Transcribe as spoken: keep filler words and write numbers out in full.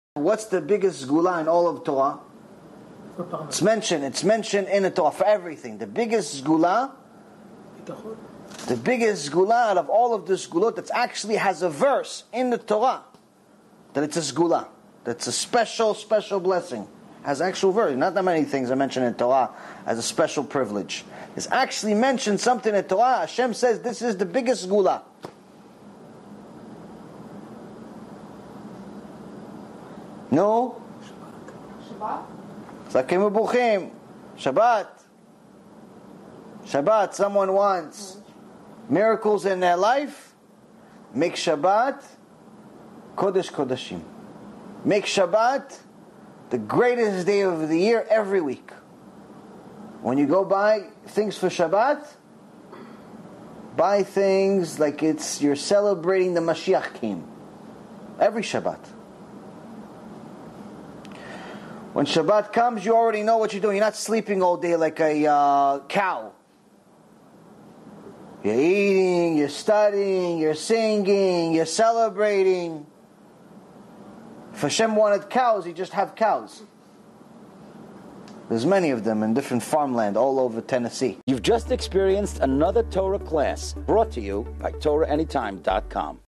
What's the biggest Segula in all of Torah? It's mentioned. It's mentioned in the Torah for everything. The biggest Segula, the biggest Segula out of all of the Segulot, that actually has a verse in the Torah that it's a Segula. That's a special, special blessing. Has actual verse. Not that many things are mentioned in Torah as a special privilege. It's actually mentioned something in Torah. Hashem says this is the biggest Segula. No? Shabbat? Zakim u'buchim. Shabbat. Shabbat. Someone wants miracles in their life. Make Shabbat Kodesh Kodashim. Make Shabbat the greatest day of the year every week. When you go buy things for Shabbat, buy things like it's you're celebrating the Mashiach came. Every Shabbat. When Shabbat comes, you already know what you're doing. You're not sleeping all day like a uh, cow. You're eating, you're studying, you're singing, you're celebrating. If Hashem wanted cows, he'd just have cows. There's many of them in different farmland all over Tennessee. You've just experienced another Torah class brought to you by Torah Anytime dot com.